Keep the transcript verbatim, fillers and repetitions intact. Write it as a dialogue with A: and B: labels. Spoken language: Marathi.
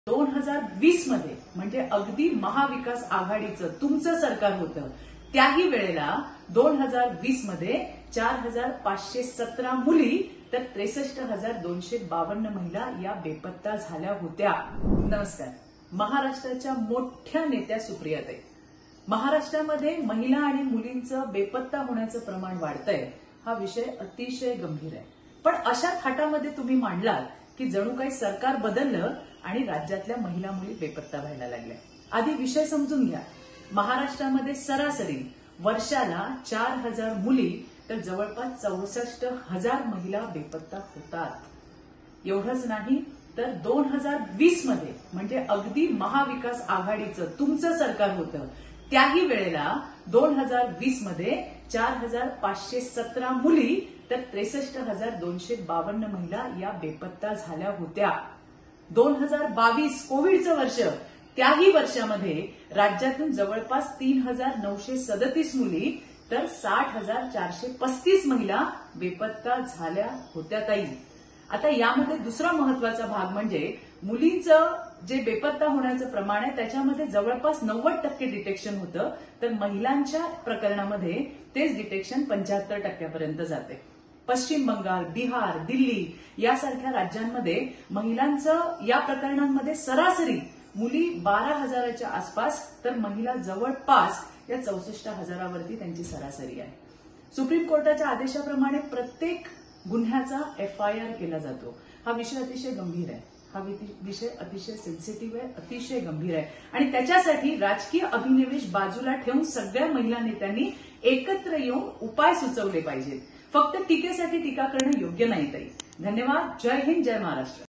A: दोन हजार वीस मध्ये म्हणजे अगदी महाविकास आघाडीचं तुमचं सरकार होतं त्याही वेळेला दोन हजार वीस मध्ये चार हजार पाचशे सतरा मुली तर त्रेसष्ट हजार दोनशे बावन्न महिला या बेपत्ता झाल्या होत्या. नमस्कार. महाराष्ट्राच्या मोठ्या नेत्या सुप्रियाताई. महाराष्ट्रामध्ये महिला आणि मुलींचं बेपत्ता होण्याचं प्रमाण वाढतंय हा विषय अतिशय गंभीर आहे. पण अशा थाटामध्ये तुम्ही मांडलात की जणू काही सरकार बदललं आणि राज्यातल्या महिला मुली बेपत्ता व्हायला लागल्या. आधी विषय समजून घ्या. महाराष्ट्रामध्ये सरासरी वर्षाला चार हजार मुली तर जवळपास चौसष्ट हजार महिला बेपत्ता होतात. एवढंच नाही तर दोन हजार वीस मध्ये म्हणजे अगदी महाविकास आघाडीचं तुमचं सरकार होतं त्याही वेळेला दोन हजार वीस मध्ये चार हजार पाचशे सतरा मुली तर त्रेसष्ट हजार दोनशे बावन्न महिला या बेपत्ता झाल्या होत्या. दोन हजार बावीस कोविडचं वर्ष त्याही वर्षामध्ये राज्यातून जवळपास तीन हजार नऊशे सदतीस मुली तर साठ हजार चारशे पस्तीस महिला बेपत्ता झाल्या होत्या ताई. आता यामध्ये दुसरा महत्वाचा भाग म्हणजे मुलींचं जे बेपत्ता होण्याचं प्रमाण आहे त्याच्यामध्ये जवळपास नव्वद टक्के डिटेक्शन होतं तर महिलांच्या प्रकरणामध्ये तेच डिटेक्शन पंच्याहत्तर टक्क्यापर्यंत जाते. पश्चिम बंगाल, बिहार, दिल्ली यासारख्या राज्यांमध्ये महिलांचं या प्रकरणांमध्ये सरासरी मुली बारा हजाराच्या आसपास तर महिला जवळपास या चौसष्ट हजारावरती त्यांची सरासरी आहे. सुप्रीम कोर्टाच्या आदेशाप्रमाणे प्रत्येक गुन्ह्याचा एफ आय आर केला जातो. हा विषय अतिशय गंभीर आहे. हा विषय अतिशय सेन्सिटिव्ह आहे, अतिशय गंभीर आहे आणि त्याच्यासाठी राजकीय अभिनिवेश बाजूला ठेवून सगळ्या महिला नेत्यांनी एकत्र येऊन उपाय सुचवले पाहिजेत. फक्त टीकेसाठी टीका करणं योग्य नाही ताई. धन्यवाद. जय हिंद, जय महाराष्ट्र.